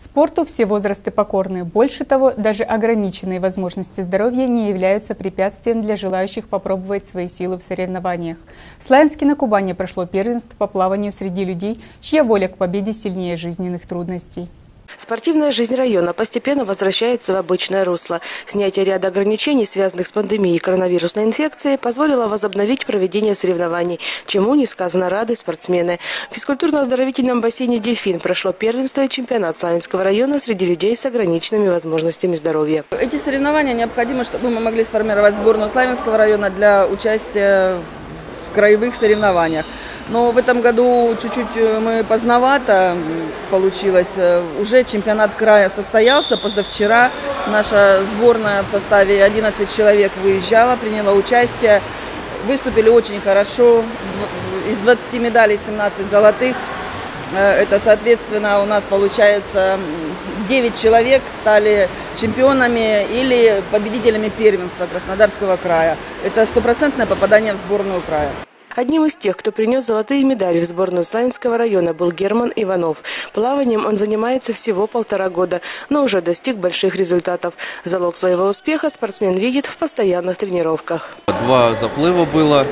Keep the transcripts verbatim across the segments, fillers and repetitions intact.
Спорту все возрасты покорны. Больше того, даже ограниченные возможности здоровья не являются препятствием для желающих попробовать свои силы в соревнованиях. В Славянске на Кубани прошло первенство по плаванию среди людей, чья воля к победе сильнее жизненных трудностей. Спортивная жизнь района постепенно возвращается в обычное русло. Снятие ряда ограничений, связанных с пандемией коронавирусной инфекции, позволило возобновить проведение соревнований, чему несказанно рады спортсмены. В физкультурно-оздоровительном бассейне «Дельфин» прошло первенство и чемпионат Славянского района среди людей с ограниченными возможностями здоровья. Эти соревнования необходимы, чтобы мы могли сформировать сборную Славянского района для участия в краевых соревнованиях. Но в этом году чуть-чуть мы поздновато получилось. Уже чемпионат края состоялся позавчера. Наша сборная в составе одиннадцати человек выезжала, приняла участие. Выступили очень хорошо. Из двадцати медалей семнадцать золотых. Это, соответственно, у нас получается девять человек стали чемпионами или победителями первенства Краснодарского края. Это стопроцентное попадание в сборную края. Одним из тех, кто принес золотые медали в сборную Славянского района, был Герман Иванов. Плаванием он занимается всего полтора года, но уже достиг больших результатов. Залог своего успеха спортсмен видит в постоянных тренировках. Два заплыва было,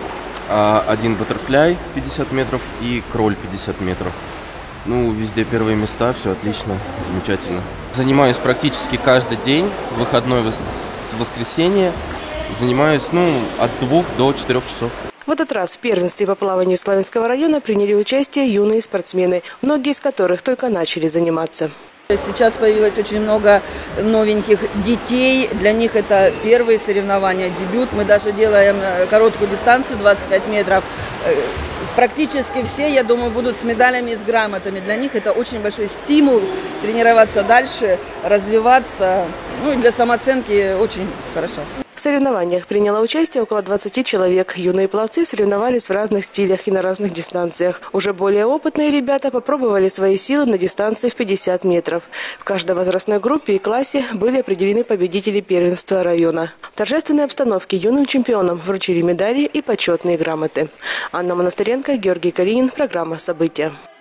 один баттерфляй пятьдесят метров и кроль пятьдесят метров. Ну, везде первые места, все отлично, замечательно. Занимаюсь практически каждый день, выходной воскресенье. Занимаюсь, ну, от двух до четырех часов. В этот раз в первенстве по плаванию Славянского района приняли участие юные спортсмены, многие из которых только начали заниматься. Сейчас появилось очень много новеньких детей. Для них это первые соревнования, дебют. Мы даже делаем короткую дистанцию двадцать пять метров. Практически все, я думаю, будут с медалями и с грамотами. Для них это очень большой стимул тренироваться дальше, развиваться. Ну и для самооценки очень хорошо. В соревнованиях приняло участие около двадцати человек. Юные пловцы соревновались в разных стилях и на разных дистанциях. Уже более опытные ребята попробовали свои силы на дистанции в пятьдесят метров. В каждой возрастной группе и классе были определены победители первенства района. В торжественной обстановке юным чемпионам вручили медали и почетные грамоты. Анна Монастыренко, Георгий Калинин. Программа «События».